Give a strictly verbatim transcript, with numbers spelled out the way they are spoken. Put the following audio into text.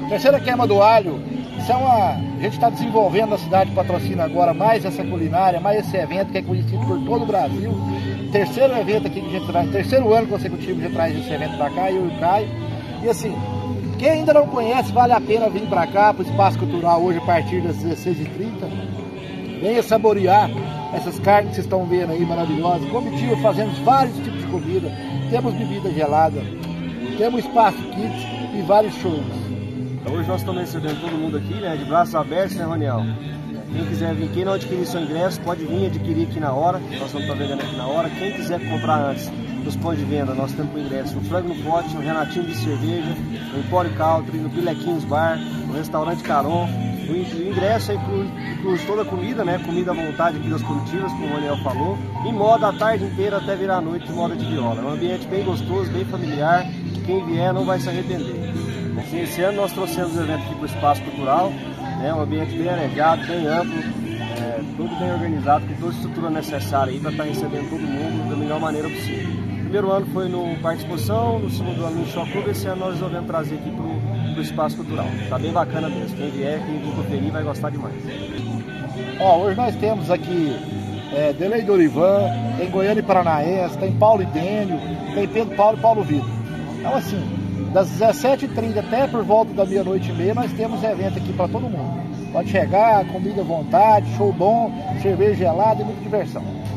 Terceira queima do alho, isso é uma, a gente está desenvolvendo na cidade de Patrocínio agora mais essa culinária, mais esse evento que é conhecido por todo o Brasil. Terceiro evento aqui que a gente traz, terceiro ano consecutivo que a gente traz esse evento para cá, eu e o Caio. E assim, quem ainda não conhece, vale a pena vir para cá, para o Espaço Cultural hoje a partir das dezesseis e trinta. Venha saborear essas carnes que vocês estão vendo aí, maravilhosas. Comitiva, fazemos vários tipos de comida, temos bebida gelada, temos espaço kids e vários shows. Hoje nós estamos recebendo todo mundo aqui, né, de braços abertos, né, Roniel? Quem quiser vir, quem não adquirir seu ingresso, pode vir adquirir aqui na hora, nós vamos estar vendendo aqui na hora. Quem quiser comprar antes nos pontos de venda, nós temos o ingresso no Frango no Pote, no Renatinho de Cerveja, no Empório Country, no Pilequinhos Bar, no Restaurante Caron. O ingresso inclui, inclui toda a comida, né? Comida à vontade aqui das comitivas, como o Roniel falou. E moda a tarde inteira até virar a noite, moda de viola. É um ambiente bem gostoso, bem familiar. Quem vier não vai se arrepender. Assim, esse ano nós trouxemos o evento aqui para o Espaço Cultural, né? Um ambiente bem arejado, bem amplo, é, tudo bem organizado, com toda a estrutura necessária para estar recebendo todo mundo da melhor maneira possível. O primeiro ano foi no Parque Exposição, no segundo ano no Show Club, esse ano nós resolvemos trazer aqui para o Espaço Cultural. Tá bem bacana mesmo, quem vier, quem vir conferir vai gostar demais. Ó, hoje nós temos aqui é, Delei Dorivan, tem Goiânia e Paranaense, tem Paulo e Dênio, tem Pedro Paulo e Paulo Vitor. Então assim, das dezessete e trinta até por volta da meia-noite e meia, nós temos evento aqui para todo mundo. Pode chegar, comida à vontade, show bom, cerveja gelada e muita diversão.